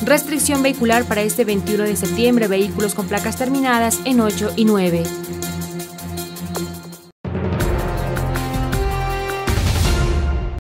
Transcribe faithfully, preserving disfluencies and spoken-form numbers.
Restricción vehicular para este veintiuno de septiembre, vehículos con placas terminadas en ocho y nueve.